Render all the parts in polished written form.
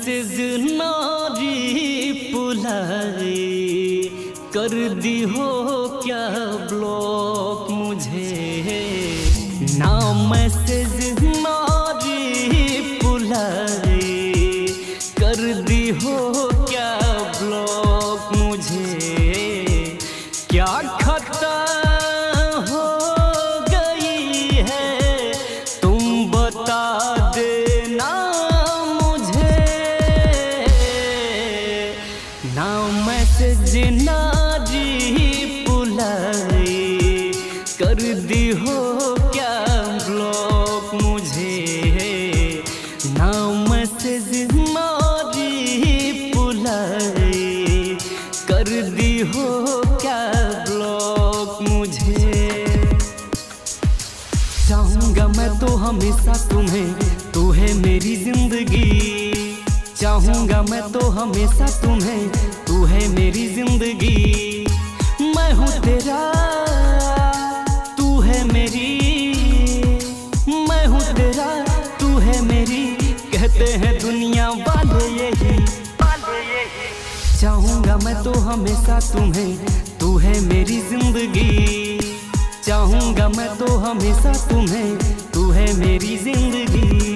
Message ना reply कर दी हो क्या ब्लॉक मुझे, ना मैसेज ना रिप्लाई कर दी हो क्या ब्लॉक मुझे। क्या खता हो गई है तुम बता देना मुझे, ना मैसेज ना रिप्लाई कर दी हो क्या ब्लॉक मुझे, ना मैसेज ना रिप्लाई कर दी हो क्या ब्लॉक मुझे। चाहूँगा मैं तो हमेशा तुम्हें, तू है मेरी जिंदगी। चाहूँगा मैं तो हमेशा तुम्हें, तू है मेरी जिंदगी। मैं हूँ तेरा तू है मेरी, मैं हूँ तेरा तू है मेरी, कहते हैं दुनिया वाले यही। चाहूँगा मैं तो हमेशा तुम्हें, तू है मेरी जिंदगी। चाहूँगा मैं तो हमेशा तुम्हें, तू है मेरी जिंदगी।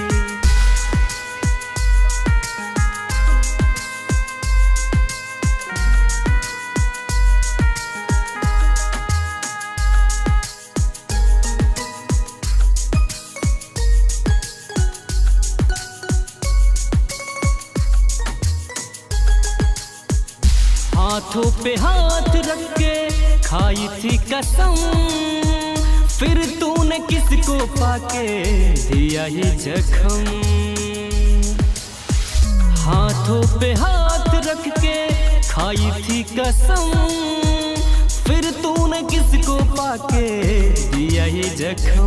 हाथों पे हाथ रख के खाई थी कसम, फिर तूने किसको पाके दिया ये जख्म। हाथों पे हाथ रख के खाई थी कसम, फिर तूने किसको पाके दिया ये जख्म।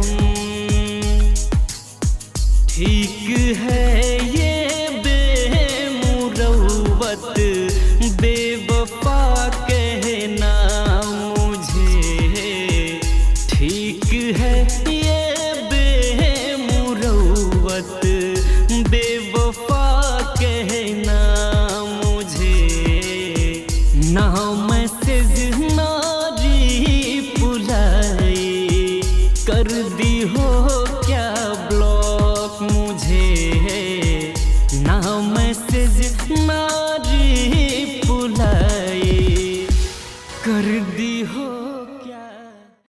ठीक है ये बेमुरव्वत बेवफा कहना मुझे, ठीक है ये बेमुरव्वत बेवफा कहना मुझे। ना